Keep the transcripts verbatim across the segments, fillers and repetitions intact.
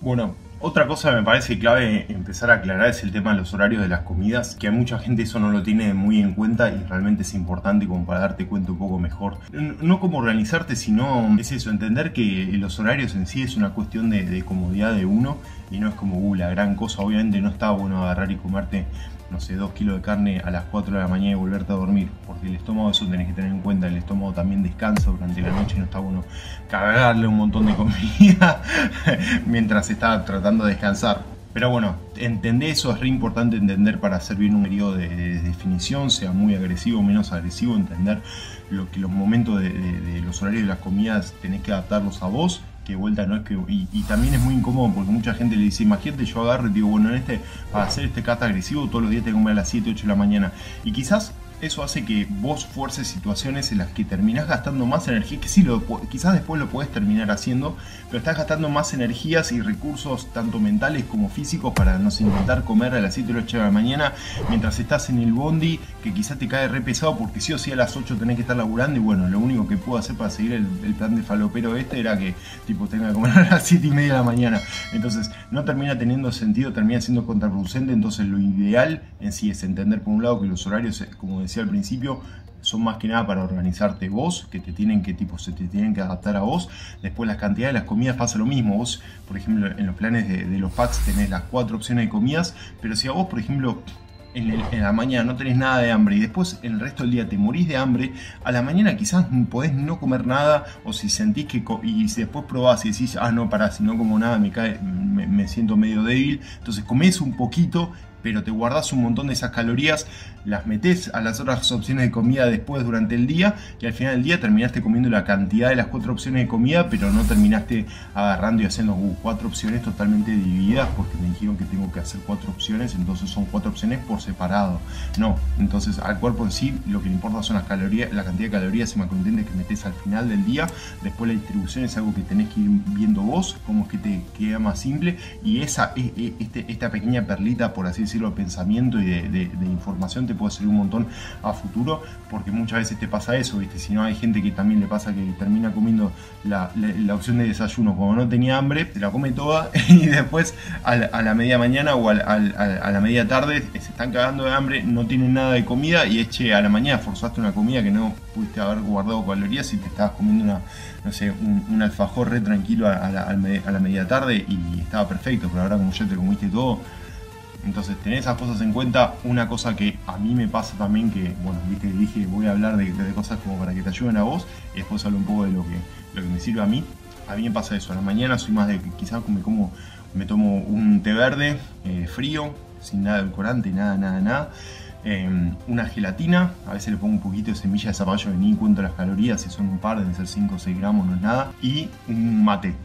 Bueno, otra cosa que me parece clave empezar a aclarar es el tema de los horarios de las comidas, que a mucha gente eso no lo tiene muy en cuenta y realmente es importante como para darte cuenta un poco mejor. No cómo organizarte, sino es eso, entender que los horarios en sí es una cuestión de, de comodidad de uno y no es como uh, la gran cosa. Obviamente no está bueno agarrar y comerte, no sé, dos kilos de carne a las cuatro de la mañana y volverte a dormir, porque el estómago, eso tenés que tener en cuenta, el estómago también descansa durante la noche y no está bueno cagarle un montón de comida mientras está tratando de descansar. Pero bueno, entender eso, es re importante entender para hacer bien un periodo de, de definición, sea muy agresivo o menos agresivo, entender lo que los momentos de, de, de los horarios de las comidas tenés que adaptarlos a vos. Que vuelta no es que y, y también es muy incómodo porque mucha gente le dice, imagínate yo agarro y digo, bueno, en este, para hacer este cata agresivo todos los días tengo que comer a las siete, ocho de la mañana, y quizás eso hace que vos fuerces situaciones en las que terminás gastando más energía, que sí, lo, quizás después lo podés terminar haciendo, pero estás gastando más energías y recursos tanto mentales como físicos para, no sé, intentar comer a las siete o ocho de la mañana mientras estás en el bondi, que quizás te cae re pesado porque sí o sí a las ocho tenés que estar laburando, y bueno, lo único que puedo hacer para seguir el, el plan de falopero este era que tipo tenga que comer a las siete y media de la mañana. Entonces no termina teniendo sentido, termina siendo contraproducente. Entonces lo ideal en sí es entender por un lado que los horarios, como decía al principio, son más que nada para organizarte vos, que te tienen que tipo se te tienen que adaptar a vos. Después las cantidades de las comidas pasa lo mismo. Vos, por ejemplo, en los planes de, de los packs tenés las cuatro opciones de comidas, pero si a vos, por ejemplo, En, el, en la mañana no tenés nada de hambre y después el resto del día te morís de hambre, a la mañana quizás podés no comer nada, o si sentís que y si después probás y decís, ah no, pará, si no como nada me cae, me, me siento medio débil, entonces comés un poquito, pero te guardás un montón de esas calorías, las metés a las otras opciones de comida después durante el día, y al final del día terminaste comiendo la cantidad de las cuatro opciones de comida, pero no terminaste agarrando y haciendo uh, cuatro opciones totalmente divididas, porque me dijeron que tengo que hacer cuatro opciones, entonces son cuatro opciones por separado. No, entonces al cuerpo en sí lo que le importa son las calorías, la cantidad de calorías y macronutrientes que metés al final del día. Después la distribución es algo que tenés que ir viendo vos, cómo es que te queda más simple, y esa este, esta pequeña perlita, por así decirlo, de pensamiento y de, de, de información te puede servir un montón a futuro, porque muchas veces te pasa eso, ¿viste? Si no, hay gente que también le pasa que termina comiendo la, la, la opción de desayuno como no tenía hambre, te la come toda y después a la, a la media mañana o a, a, a la media tarde se están cagando de hambre, no tienen nada de comida y eche a la mañana forzaste una comida que no pudiste haber guardado calorías y te estabas comiendo una, no sé, un, un alfajor re tranquilo a, a, la, a la media tarde y estaba perfecto, pero ahora como ya te comiste todo. Entonces tener esas cosas en cuenta. Una cosa que a mí me pasa también, que bueno, viste, dije voy a hablar de, de cosas como para que te ayuden a vos, y después hablo un poco de lo que, lo que me sirve a mí. A mí me pasa eso, a la mañana soy más de que quizás me como, me tomo un té verde eh, frío, sin nada de edulcorante, nada, nada, nada. Eh, una gelatina, a veces le pongo un poquito de semilla de zapallo que ni cuento las calorías, si son un par, deben ser cinco o seis gramos, no es nada. Y un mate.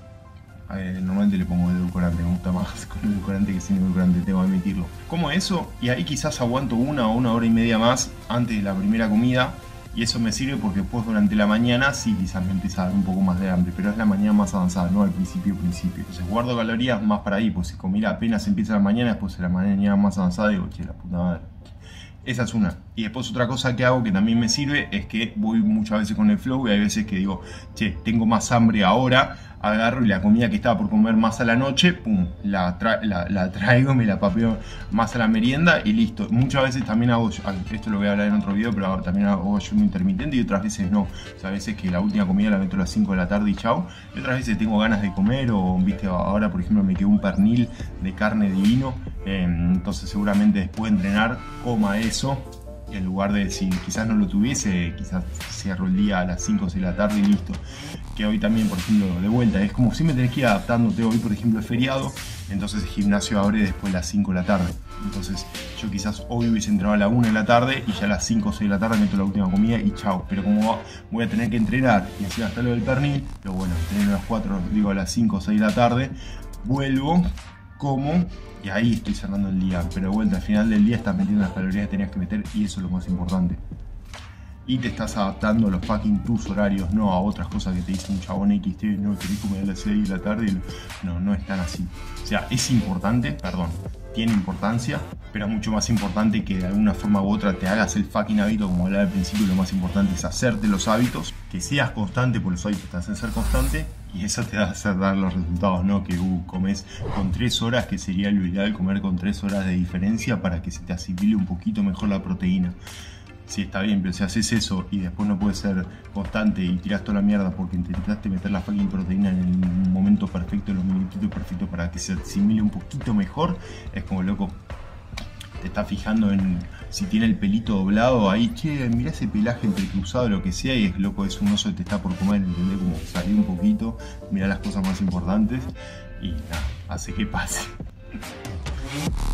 Eh, normalmente le pongo edulcorante, me gusta más con edulcorante que sin edulcorante, tengo que admitirlo. Como eso, y ahí quizás aguanto una o una hora y media más antes de la primera comida, y eso me sirve porque después durante la mañana sí quizás me empieza a dar un poco más de hambre, pero es la mañana más avanzada, no al principio principio. Entonces guardo calorías más para ahí, pues si comiera apenas empieza la mañana, después en la mañana más avanzada digo, che, la puta madre. Esa es una. Y después otra cosa que hago que también me sirve es que voy muchas veces con el flow y hay veces que digo, che, tengo más hambre ahora, agarro y la comida que estaba por comer más a la noche, pum, la, tra la, la traigo, me la papeo más a la merienda y listo. Muchas veces también hago, esto lo voy a hablar en otro video, pero también hago ayuno intermitente y otras veces no. O sea, a veces que la última comida la meto a las cinco de la tarde y chao. Y otras veces tengo ganas de comer o, viste, ahora por ejemplo me quedó un pernil de carne divino, eh, entonces seguramente después de entrenar coma eso. En lugar de, si quizás no lo tuviese, quizás cierro el día a las cinco o seis de la tarde y listo. Que hoy también, por ejemplo, de vuelta, es como si me tenés que ir adaptándote. Hoy, por ejemplo, es feriado, entonces el gimnasio abre después de las cinco de la tarde. Entonces yo quizás hoy hubiese entrado a la una de la tarde y ya a las cinco o seis de la tarde meto la última comida y chao. Pero como voy a tener que entrenar y encima hasta lo del pernil, pero bueno, entreno a las cuatro, digo a las cinco o seis de la tarde, vuelvo, como y ahí estoy cerrando el día, pero de vuelta al final del día estás metiendo las calorías que tenías que meter y eso es lo más importante. Y te estás adaptando a los fucking tus horarios, no a otras cosas que te dice un chabón X, te, no querés comer a las seis de la tarde, no, no es tan así. O sea, es importante, perdón, tiene importancia, pero es mucho más importante que de alguna forma u otra te hagas el fucking hábito, como hablaba al principio. Lo más importante es hacerte los hábitos, que seas constante, por los hábitos te hacen ser constante, Y eso te va a hacer dar los resultados, ¿no? Que uh, comes con tres horas, que sería lo ideal, comer con tres horas de diferencia para que se te asimile un poquito mejor la proteína. Sí, está bien, pero si haces eso y después no puedes ser constante y tiras toda la mierda porque intentaste meter la fucking proteína en el momento perfecto, en los minutitos perfectos para que se asimile un poquito mejor, es como, loco, te estás fijando en si tiene el pelito doblado ahí, che, mirá ese pelaje entrecruzado, lo que sea, y es, loco, es un oso que te está por comer, ¿entendés? Como salir un poquito, mirá las cosas más importantes y nada, hace que pase.